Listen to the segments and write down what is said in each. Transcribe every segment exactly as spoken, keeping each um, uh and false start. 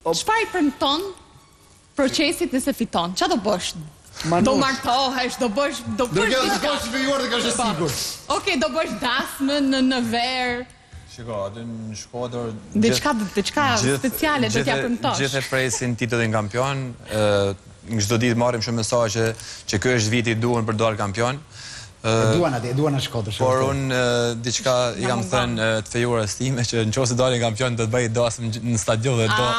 Çfarë i premton procesit nëse fiton? Çfarë do bësh? Do martohesh, do bësh, do bësh diçka. Do bësh superior dhe ka është sigurt. Okej, do bësh dasmën në në ver. Shiko, aty në Shkodër Diçka diçka speciale do t'ja premtosh. Gjithë e presin titullin kampion. Në çdo ditë marrim shumë mesazhe që ky është viti i duan për dalë kampion. Duan atë, duan në Shkodër. Por unë diçka i kam thënë të fejuarës time që nëse dalin kampion do të bëj dasmë në stadion dhe do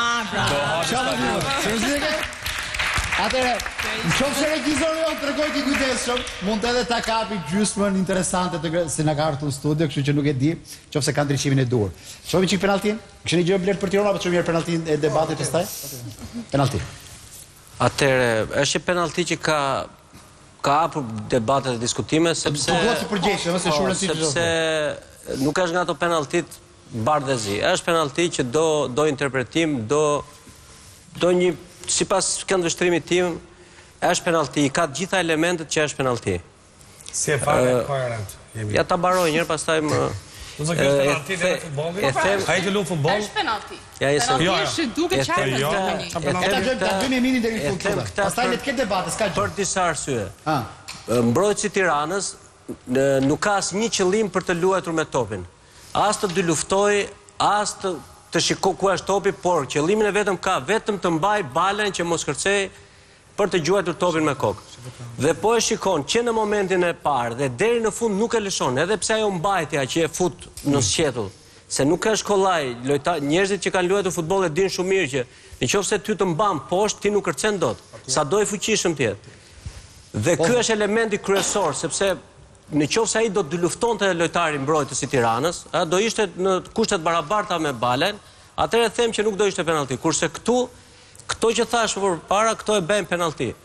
do Atëre, në qofë se regjizori jo, të regoj t'i kujdesshëm, mund edhe ta kapi gjysmën interesante se nga ka ardhur në studio, kështu që nuk e di, qofë se ka ndryshimin e dur. Shohim çik penaltin? Kishni gjë bler për Tirana apo çojmë penaltin e debatit pastaj? Penalti. Atëre, është një penalti që ka ka hapur debate dhe diskutime sepse Po duhet të përgjeshëm, ose shurën si sepse nuk është nga ato penaltit bardhëzi. Është penalti që do do interpretim, do do një sipas këndvështrimit tim, është penalti, ka të gjitha elementet që është penalti. Si e fare koherent. Ja ta mbaroj një herë, pastaj më Do të thotë penalti në futboll. E them, ai që luan futboll. Është penalti. Ja, e them. Penalti është duke qartë tani. Ta bëjmë minin deri në fund. Pastaj le të ketë debate, s'ka gjë. Për disa arsye. Mbrojtësi i Tiranës nuk ka asnjë qëllim për të luajtur me topin. As të dy luftoj, as të të shikoj ku është topi, por qëllimin e vetëm ka vetëm të mbaj balën që mos kërcej për të gjuajtur topin me kokë. Dhe po e shikon që në momentin e parë dhe deri në fund nuk e lëshon, edhe pse ajo mbajtja që e fut në sqetull, se nuk është kollaj, njerëzit që kanë luajtur futboll e dinë shumë mirë që nëse ty të mban poshtë, ti nuk kërcen dot, sado i fuqishëm ti jetë. Dhe ky është elementi kryesor, sepse nëse ai do të luftonte lojtarin mbrojtës i Tiranës, do ishte në kushte të barabarta me balën, atëherë them që nuk do ishte penalti. Kurse këtu, këto që thash përpara, këto e bëjnë penalti.